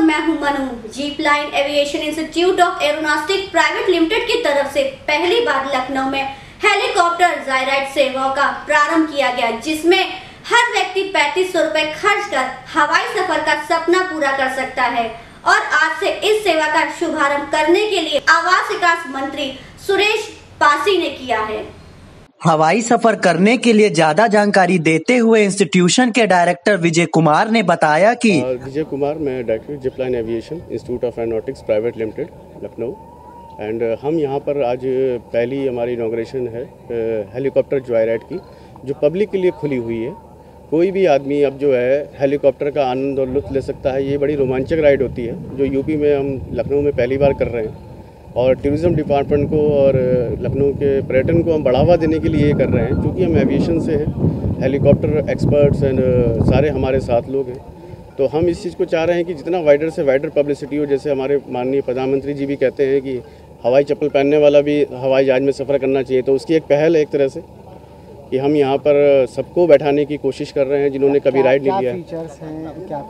मैं हूं Manu. Jeep line aviation institute of aeronautic private limited की तरफ से पहली बार लखनऊ में हेलीकॉप्टर जायराइड सेवाओं का प्रारंभ किया गया, जिसमें हर व्यक्ति 3500 रुपए खर्च कर हवाई सफर का सपना पूरा कर सकता है। और आज से इस सेवा का शुभारंभ करने के लिए आवास विकास मंत्री सुरेश पासी ने किया है। हवाई सफर करने के लिए ज्यादा जानकारी देते हुए इंस्टीट्यूशन के डायरेक्टर विजय कुमार ने बताया कि विजय कुमार, मैं director jeep line aviation institute of aeronautics private limited Lucknow and हम यहाँ पर आज पहली हमारी इनॉग्रेशन है हेलीकॉप्टर जायराइड की, जो पब्लिक के लिए खुली हुई है। कोई भी आदमी अब जो है हेलीकॉप्टर का आनंद और लुत्फ ले सकता है। ये बड़ी रोमांचक राइड होती है जो यूपी में हम लखनऊ में पहली बार कर रहे हैं, और टूरिज़्म डिपार्टमेंट को और लखनऊ के पर्यटन को हम बढ़ावा देने के लिए ये कर रहे हैं, क्योंकि हम एविएशन से हैं, हेलीकॉप्टर एक्सपर्ट्स एंड सारे हमारे साथ लोग हैं। तो हम इस चीज़ को चाह रहे हैं कि जितना वाइडर से वाइडर पब्लिसिटी हो। जैसे हमारे माननीय प्रधानमंत्री जी भी कहते हैं कि हवाई चप्पल पहनने वाला भी हवाई जहाज में सफ़र करना चाहिए, तो उसकी एक पहल है एक तरह से कि हम यहाँ पर सबको बैठाने की कोशिश कर रहे हैं जिन्होंने कभी राइड नहीं लिया है। फीचर्स हैं, क्या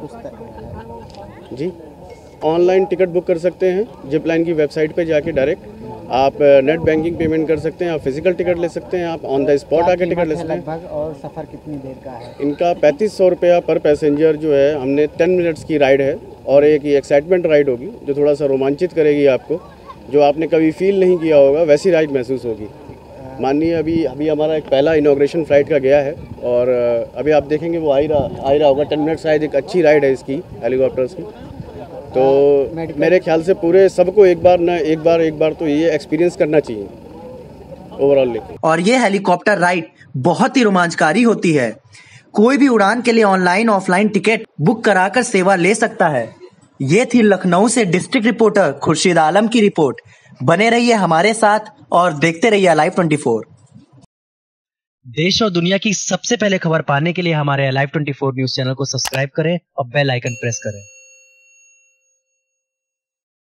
कुछ जी, ऑनलाइन टिकट बुक कर सकते हैं जिप लाइन की वेबसाइट पे जाके डायरेक्ट। आप नेट बैंकिंग पेमेंट कर सकते हैं, आप फिजिकल टिकट ले सकते हैं, आप ऑन द स्पॉट आके टिकट ले सकते हैं। लगभग और सफ़र कितनी देर का है? इनका 3500 रुपया पर पैसेंजर जो है। हमने 10 मिनट्स की राइड है और एक एक्साइटमेंट राइड होगी जो थोड़ा सा रोमांचित करेगी आपको, जो आपने कभी फील नहीं किया होगा वैसी राइड महसूस होगी। माननीय अभी हमारा एक पहला इनॉग्रेशन फ्लाइट का गया है और अभी आप देखेंगे वो आ ही रहा होगा 10 मिनट। शायद एक अच्छी राइड है इसकी हेलीकॉप्टर्स की। तो मेरे ख्याल से पूरे सबको एक बार तो ये एक्सपीरियंस करना चाहिए ओवरऑल लेके। और ये हेलीकॉप्टर राइड बहुत ही रोमांचकारी होती है। कोई भी उड़ान के लिए ऑनलाइन ऑफलाइन टिकट बुक कराकर सेवा ले सकता है। ये थी लखनऊ से डिस्ट्रिक्ट रिपोर्टर खुर्शीद आलम की रिपोर्ट। बने रहिए हमारे साथ और देखते रहिए Alive 24। देश और दुनिया की सबसे पहले खबर पाने के लिए हमारे Alive 24 न्यूज चैनल को सब्सक्राइब करें और बेल आइकन प्रेस करें।